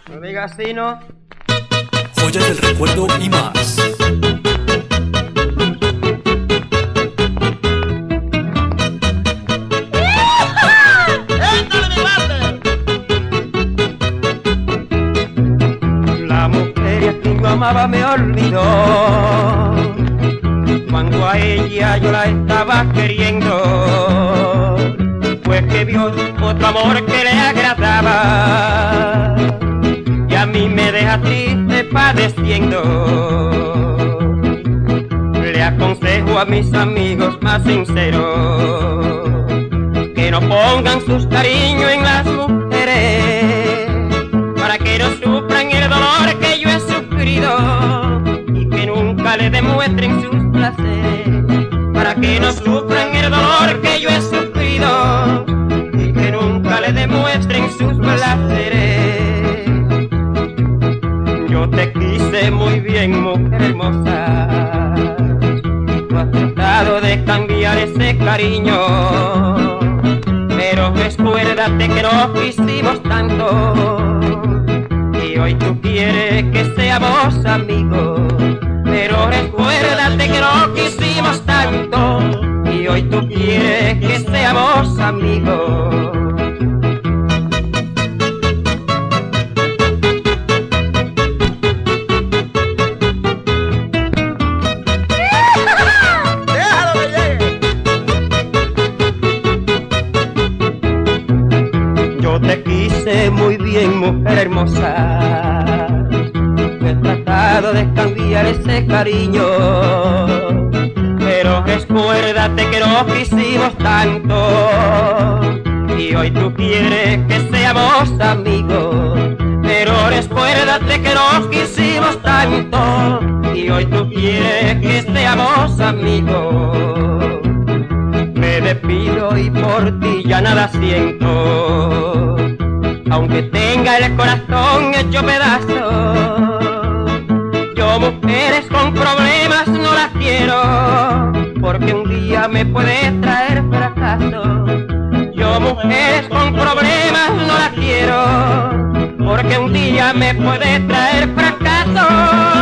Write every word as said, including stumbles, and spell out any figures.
No digas así, ¿no? Joyas del recuerdo y más. La mujer que yo amaba me olvidó cuando a ella yo la estaba queriendo, pues que vio otro amor que le agradaba y a mí me deja triste padeciendo. Le aconsejo a mis amigos más sinceros que no pongan sus cariños en las mujeres, para que no sufran el dolor que yo he sufrido y que nunca le demuestren sus placeres, para que no sufran el dolor que yo he sufrido y que nunca le demuestren sus placeres. Yo te quise muy bien, mujer hermosa, y tú has tratado de cambiar ese cariño, pero recuérdate que nos quisimos tanto y hoy tú quieres que seamos amigos, pero recuérdate que nos quisimos tanto y hoy tú quieres que seamos amigos. Yo te quise muy bien, mujer hermosa, he tratado de cambiar ese cariño, pero recuérdate que nos quisimos tanto y hoy tú quieres que seamos amigos, pero recuérdate que nos quisimos tanto y hoy tú quieres que seamos amigos. Me despido y por ti ya nada siento, aunque tenga el corazón hecho pedazos. Yo mujeres con problemas no las quiero, porque un día me puede traer fracaso. Yo mujeres con problemas no las quiero, porque un día me puede traer fracaso.